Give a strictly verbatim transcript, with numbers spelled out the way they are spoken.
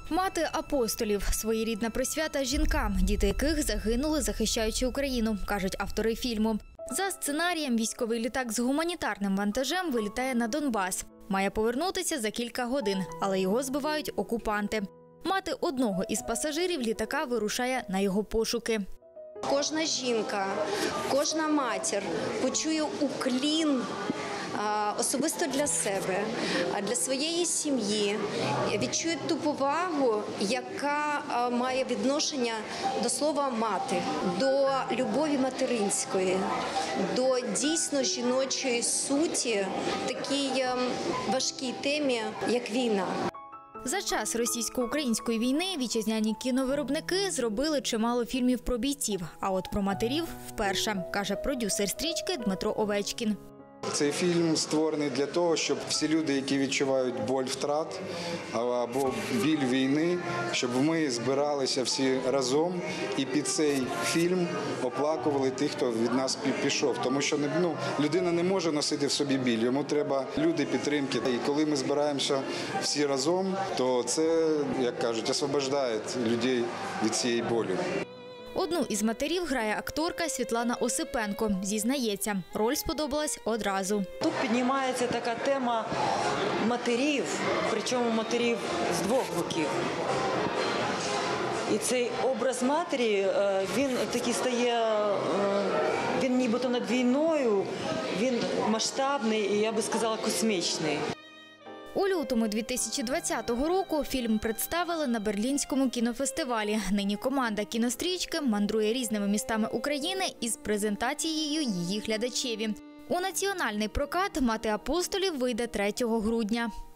Мати апостолів – своєрідна присвята жінкам, діти яких загинули, захищаючи Україну, кажуть автори фільму. За сценарієм, військовий літак з гуманітарним вантажем вилітає на Донбас. Має повернутися за кілька годин, але його збивають окупанти. Мати одного із пасажирів літака вирушає на його пошуки. Кожна жінка, кожна матір почує уклін особисто для себе, для своєї сім'ї, відчує ту повагу, яка має відношення до слова «мати», до любові материнської, до дійсно жіночої суті в такій важкій темі, як війна. За час російсько-української війни вітчизняні кіновиробники зробили чимало фільмів про бійців, а от про матерів – вперше, каже продюсер стрічки Дмитро Овечкін. Цей фільм створений для того, щоб всі люди, які відчувають боль втрат або біль війни, щоб ми збиралися всі разом і під цей фільм оплакували тих, хто від нас пішов. Тому що ну, людина не може носити в собі біль, йому треба люди підтримки. І коли ми збираємося всі разом, то це, як кажуть, освобождає людей від цієї болі. Одну із матерів грає акторка Світлана Осипенко. Зізнається, роль сподобалась одразу. Тут піднімається така тема матерів, причому матерів з двох боків. І цей образ матері, він такий стає, він нібито над війною, він масштабний і, я би сказала, космічний. У лютому дві тисячі двадцятого року фільм представили на Берлінському кінофестивалі. Нині команда кінострічки мандрує різними містами України із презентацією її глядачеві. У національний прокат «Мати апостолів» вийде третього грудня.